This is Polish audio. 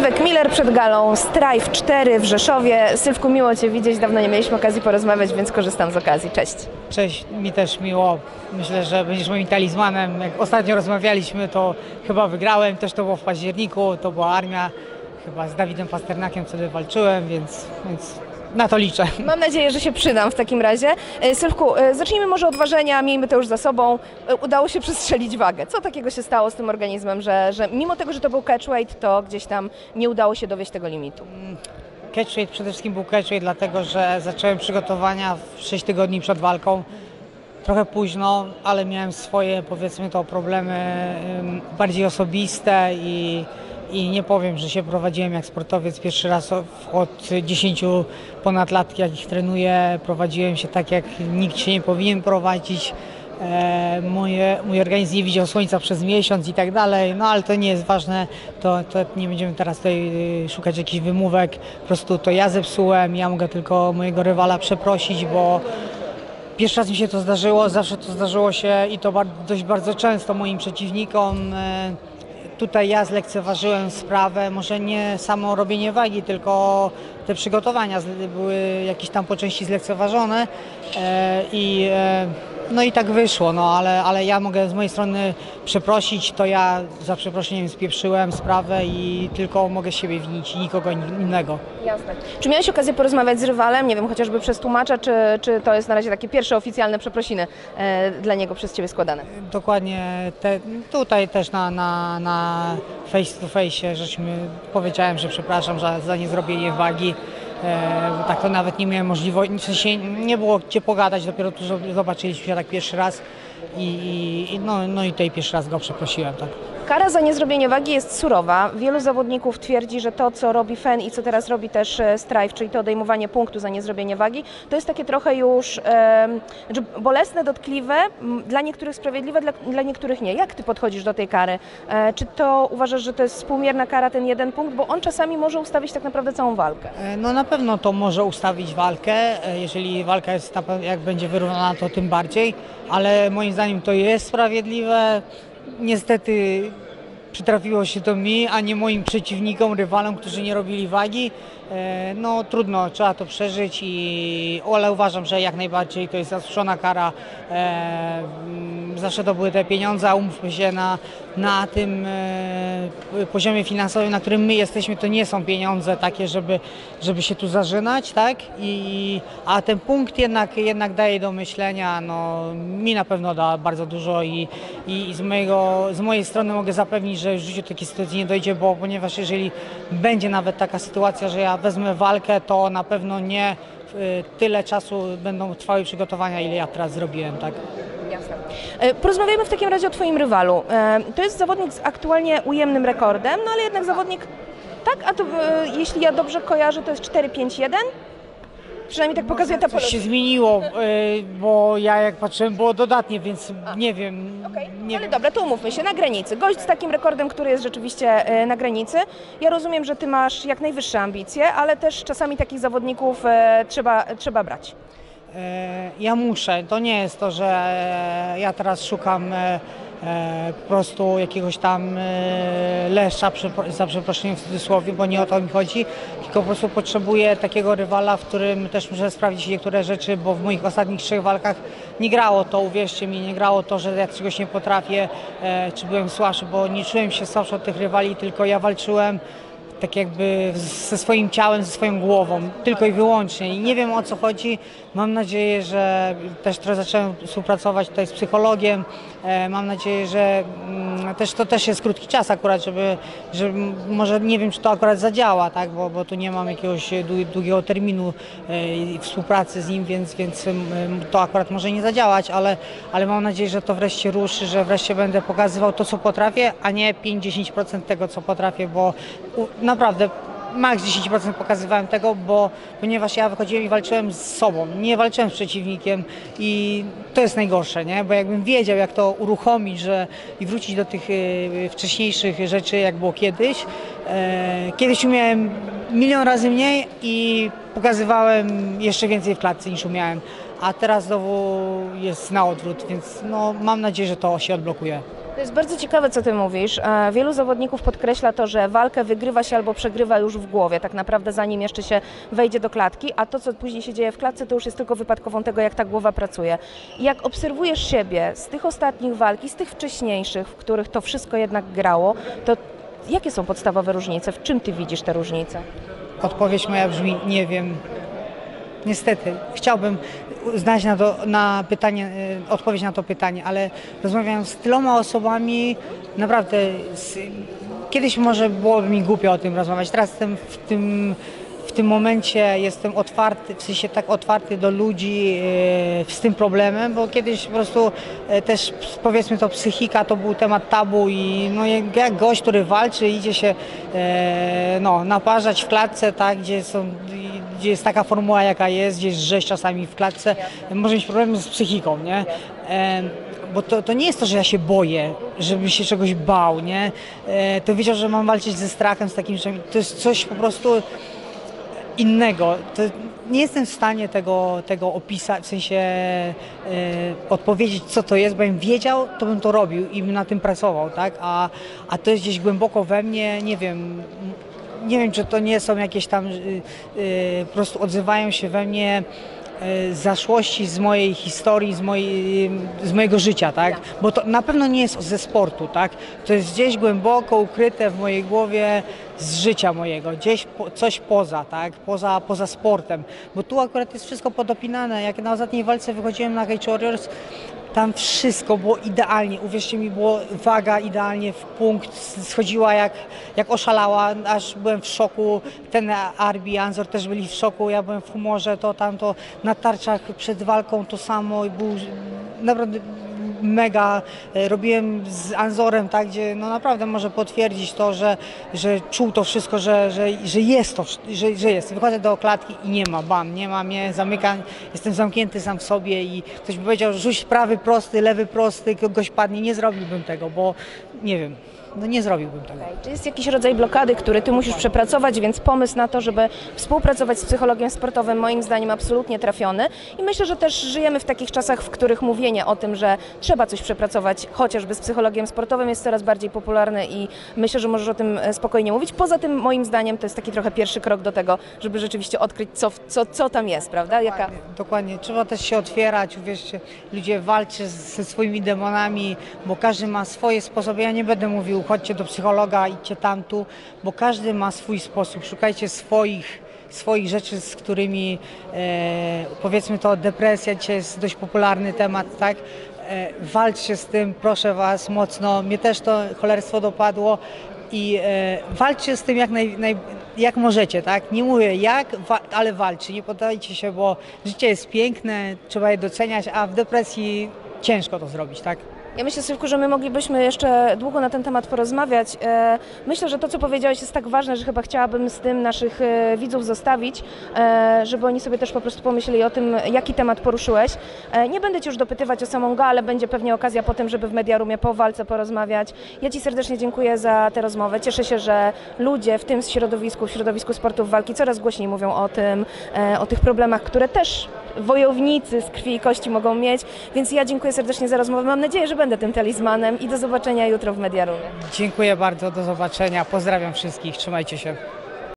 Sylwek Miller przed galą Strive 4 w Rzeszowie. Sylwku, miło Cię widzieć, dawno nie mieliśmy okazji porozmawiać, więc korzystam z okazji. Cześć. Cześć, mi też miło. Myślę, że będziesz moim talizmanem. Jak ostatnio rozmawialiśmy, to chyba wygrałem, też to było w październiku, to była armia. Chyba z Dawidem Pasternakiem wtedy walczyłem, więc na to liczę. Mam nadzieję, że się przydam w takim razie. Sylwku, zacznijmy może od ważenia, miejmy to już za sobą. Udało się przestrzelić wagę. Co takiego się stało z tym organizmem, że mimo tego, że to był catchweight, to gdzieś tam nie udało się dowieść tego limitu? Catchweight przede wszystkim był catchweight, dlatego że zacząłem przygotowania w 6 tygodni przed walką. Trochę późno, ale miałem swoje, powiedzmy to, problemy bardziej osobiste i nie powiem, że się prowadziłem jak sportowiec. Pierwszy raz od 10 ponad lat, jak ich trenuję, prowadziłem się tak, jak nikt się nie powinien prowadzić. Mój organizm nie widział słońca przez miesiąc i tak dalej, no ale to nie jest ważne, to nie będziemy teraz tutaj szukać jakichś wymówek. Po prostu to ja zepsułem, ja mogę tylko mojego rywala przeprosić, bo pierwszy raz mi się to zdarzyło, zawsze to zdarzyło się i to dość bardzo często moim przeciwnikom. Tutaj ja zlekceważyłem sprawę, może nie samo robienie wagi, tylko te przygotowania były jakieś tam po części zlekceważone no i tak wyszło, no ale ja mogę z mojej strony przeprosić, to ja za przeproszeniem spieprzyłem sprawę i tylko mogę siebie winić i nikogo innego. Jasne. Czy miałeś okazję porozmawiać z rywalem, nie wiem, chociażby przez tłumacza, czy to jest na razie takie pierwsze oficjalne przeprosiny dla niego przez Ciebie składane? Dokładnie, tutaj też na face to face powiedziałem, że przepraszam za niezrobienie wagi. Tak to nawet nie miałem możliwości, w sensie nie było gdzie pogadać, dopiero tu zobaczyliśmy się tak pierwszy raz i tutaj pierwszy raz go przeprosiłem. Tak. Kara za niezrobienie wagi jest surowa. Wielu zawodników twierdzi, że to, co robi Fen i co teraz robi też Strive, czyli to odejmowanie punktu za niezrobienie wagi, to jest takie trochę już bolesne, dotkliwe, dla niektórych sprawiedliwe, dla niektórych nie. Jak Ty podchodzisz do tej kary? Czy to uważasz, że to jest współmierna kara, ten jeden punkt? Bo on czasami może ustawić tak naprawdę całą walkę. No na pewno to może ustawić walkę. Jeżeli walka jest, jak będzie wyrównana, to tym bardziej, ale moim zdaniem to jest sprawiedliwe. Niestety przytrafiło się to mi, a nie moim przeciwnikom, rywalom, którzy nie robili wagi. No trudno, trzeba to przeżyć, ale uważam, że jak najbardziej to jest zasłużona kara. Zawsze to były te pieniądze, a umówmy się na tym poziomie finansowym, na którym my jesteśmy, to nie są pieniądze takie, żeby się tu zażynać, tak? A ten punkt jednak daje do myślenia, no mi na pewno da bardzo dużo i z mojej strony mogę zapewnić, że w życiu takiej sytuacji nie dojdzie, ponieważ jeżeli będzie nawet taka sytuacja, że ja wezmę walkę, to na pewno nie tyle czasu będą trwały przygotowania, ile ja teraz zrobiłem, tak? Jasne. Porozmawiajmy w takim razie o Twoim rywalu. To jest zawodnik z aktualnie ujemnym rekordem, no ale jednak zawodnik, tak? A to jeśli ja dobrze kojarzę, to jest 4-5-1? Przynajmniej tak pokazuje ta Coś się zmieniło, bo ja jak patrzyłem, było dodatnie, więc nie wiem. Okay. Ale dobra, to umówmy się, na granicy. Gość z takim rekordem, który jest rzeczywiście na granicy. Ja rozumiem, że Ty masz jak najwyższe ambicje, ale też czasami takich zawodników trzeba brać. Ja muszę. To nie jest to, że ja teraz szukam po prostu jakiegoś tam leszcza, za przeproszeniem w cudzysłowie, bo nie o to mi chodzi, tylko po prostu potrzebuję takiego rywala, w którym też muszę sprawdzić niektóre rzeczy, bo w moich ostatnich 3 walkach nie grało to, uwierzcie mi, nie grało to, że ja czegoś nie potrafię, czy byłem słabszy, bo nie czułem się słabszy od tych rywali, tylko ja walczyłem tak jakby ze swoim ciałem, ze swoją głową, tylko i wyłącznie. I nie wiem, o co chodzi. Mam nadzieję, że też trochę zacząłem współpracować tutaj z psychologiem. Mam nadzieję, że to też jest krótki czas akurat, że może nie wiem, czy to akurat zadziała, tak? Bo tu nie mam jakiegoś długiego terminu współpracy z nim, więc to akurat może nie zadziałać, ale mam nadzieję, że to wreszcie ruszy, że wreszcie będę pokazywał to, co potrafię, a nie 5-10% tego, co potrafię, bo naprawdę maks 10% pokazywałem tego, ponieważ ja wychodziłem i walczyłem z sobą, nie walczyłem z przeciwnikiem i to jest najgorsze, nie? Bo jakbym wiedział, jak to uruchomić i wrócić do tych wcześniejszych rzeczy, jak było kiedyś. Kiedyś umiałem 1 000 000 razy mniej i pokazywałem jeszcze więcej w klatce niż umiałem, a teraz znowu jest na odwrót, więc no, mam nadzieję, że to się odblokuje. To jest bardzo ciekawe, co ty mówisz. Wielu zawodników podkreśla to, że walkę wygrywa się albo przegrywa już w głowie, tak naprawdę zanim jeszcze się wejdzie do klatki, a to, co później się dzieje w klatce, to już jest tylko wypadkową tego, jak ta głowa pracuje. I jak obserwujesz siebie z tych ostatnich walk i z tych wcześniejszych, w których to wszystko jednak grało, to jakie są podstawowe różnice? W czym ty widzisz te różnice? Odpowiedź moja brzmi, nie wiem. Niestety, chciałbym znaleźć na pytanie, odpowiedź na to pytanie, ale rozmawiam z tyloma osobami, naprawdę, kiedyś może byłoby mi głupio o tym rozmawiać, teraz jestem w tym momencie jestem otwarty, w sensie tak otwarty do ludzi z tym problemem, bo kiedyś po prostu też powiedzmy to psychika to był temat tabu i no jak gość, który walczy, idzie się naparzać w klatce, tak, gdzie jest taka formuła jaka jest, gdzie jest rzeź czasami w klatce, może mieć problemy z psychiką, nie? Bo to nie jest to, że ja się boję, żebym się czegoś bał, nie? To wiedział, że mam walczyć ze strachem, z takim, że to jest coś po prostu innego. To nie jestem w stanie tego opisać, w sensie odpowiedzieć, co to jest, bo bym wiedział, to bym to robił i bym na tym pracował, tak? A to jest gdzieś głęboko we mnie, nie wiem, czy to nie są jakieś tam, po prostu odzywają się we mnie zaszłości z mojej historii, z mojego życia, tak? Bo to na pewno nie jest ze sportu, tak? To jest gdzieś głęboko ukryte w mojej głowie z życia mojego, gdzieś coś poza, tak? Poza sportem, bo tu akurat jest wszystko podopinane. Jak na ostatniej walce wychodziłem na Cage Warriors, tam wszystko było idealnie, uwierzcie mi, było waga idealnie w punkt, schodziła jak oszalała, aż byłem w szoku, ten Arbi, Anzor też byli w szoku, ja byłem w humorze, to tamto, na tarczach przed walką to samo, był naprawdę mega, robiłem z Anzorem, tak, gdzie no naprawdę może potwierdzić to, że czuł to wszystko, że jest to, że jest. Wychodzę do klatki i nie ma, bam, nie ma mnie, zamykam, jestem zamknięty sam w sobie i ktoś by powiedział, rzuć prawy prosty, lewy prosty, kogoś padnie, nie zrobiłbym tego, bo nie wiem. No nie zrobiłbym tego. Czy jest jakiś rodzaj blokady, który ty musisz przepracować, więc pomysł na to, żeby współpracować z psychologiem sportowym, moim zdaniem absolutnie trafiony. I myślę, że też żyjemy w takich czasach, w których mówienie o tym, że trzeba coś przepracować, chociażby z psychologiem sportowym, jest coraz bardziej popularne i myślę, że możesz o tym spokojnie mówić. Poza tym, moim zdaniem, to jest taki trochę pierwszy krok do tego, żeby rzeczywiście odkryć, co tam jest, prawda? Dokładnie. Trzeba też się otwierać, uwierzcie, ludzie walczą ze swoimi demonami, bo każdy ma swoje sposoby. Ja nie będę mówił, chodźcie do psychologa, idźcie tamtu, bo każdy ma swój sposób. Szukajcie swoich rzeczy, z którymi powiedzmy to depresja dzisiaj jest dość popularny temat, tak? Walczcie z tym, proszę was mocno. Mnie też to cholerstwo dopadło i walczcie z tym jak możecie, tak? Nie mówię jak, ale walczcie, nie poddajcie się, bo życie jest piękne, trzeba je doceniać, a w depresji ciężko to zrobić, tak? Ja myślę, Sylwku, że my moglibyśmy jeszcze długo na ten temat porozmawiać. Myślę, że to, co powiedziałeś, jest tak ważne, że chyba chciałabym z tym naszych widzów zostawić, żeby oni sobie też po prostu pomyśleli o tym, jaki temat poruszyłeś. Nie będę Cię już dopytywać o samą galę, będzie pewnie okazja potem, żeby w Mediarumie po walce porozmawiać. Ja Ci serdecznie dziękuję za tę rozmowę. Cieszę się, że ludzie w tym środowisku sportów walki coraz głośniej mówią o tym, o tych problemach, które też wojownicy z krwi i kości mogą mieć, więc ja dziękuję serdecznie za rozmowę. Mam nadzieję, że będę tym talizmanem i do zobaczenia jutro w Mediarumie. Dziękuję bardzo, do zobaczenia, pozdrawiam wszystkich, trzymajcie się.